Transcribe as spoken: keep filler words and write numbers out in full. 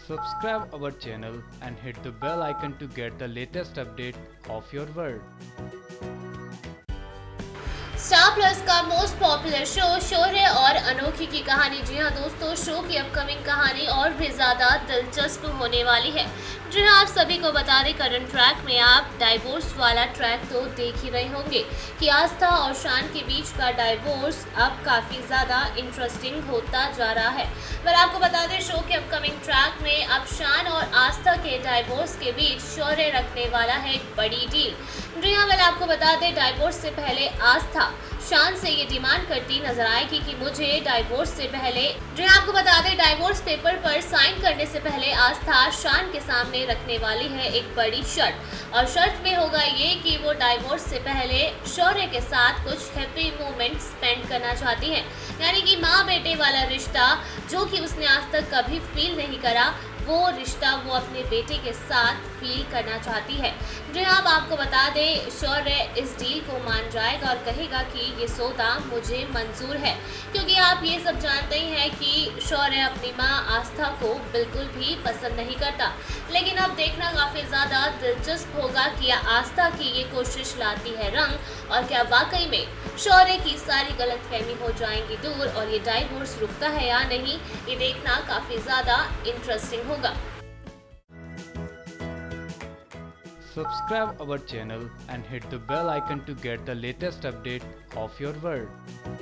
Subscribe our channel and hit the bell icon to get the latest update of your world. Star Plus का most popular show Shaurya और अनोखी की कहानी। जी हाँ दोस्तों, show की upcoming कहानी और भी ज़्यादा दिलचस्प होने वाली है। जी हाँ, आप सभी को बता दें, करंट ट्रैक में आप डाइवोर्स वाला ट्रैक तो देख ही रहे होंगे कि आस्था और शान के बीच का डाइवोर्स अब काफ़ी ज़्यादा इंटरेस्टिंग होता जा रहा है। पर आपको बता दें, शो के अपकमिंग ट्रैक में अब शान और आस्था के डाइवोर्स के बीच शौर्य रखने वाला है एक बड़ी डील। जी हाँ, मैं आपको बता दें, डाइवोर्स से पहले आस्था शान से ये डिमांड करती नजर आएगी कि मुझे डाइवोर्स से पहले जी आपको बता दें डाइवोर्स पेपर पर साइन करने से पहले आस्था शान के सामने रखने वाली है एक बड़ी शर्त। और शर्त में होगा ये कि वो डाइवोर्स से पहले शौर्य के साथ कुछ हैप्पी मोमेंट स्पेंड करना चाहती है, यानी कि माँ बेटे वाला रिश्ता जो कि उसने आज तक कभी फील नहीं करा, वो रिश्ता वो अपने बेटे के साथ फील करना चाहती है। जी हाँ, अब आपको बता दें, शौर्य इस डील को मान जाएगा और कहेगा कि ये सौदा मुझे मंजूर है, क्योंकि आप ये सब जानते ही हैं कि शौर्य अपनी माँ आस्था को बिल्कुल भी पसंद नहीं करता। लेकिन अब देखना काफ़ी ज़्यादा दिलचस्प होगा कि आस्था की ये कोशिश लाती है रंग, और क्या वाकई में शौर्य की सारी गलतफहमी हो जाएंगी दूर और ये डाइवोर्स रुकता है या नहीं, ये देखना काफ़ी ज़्यादा इंटरेस्टिंग होगा। Subscribe our channel and hit the bell icon to get the latest update of your world.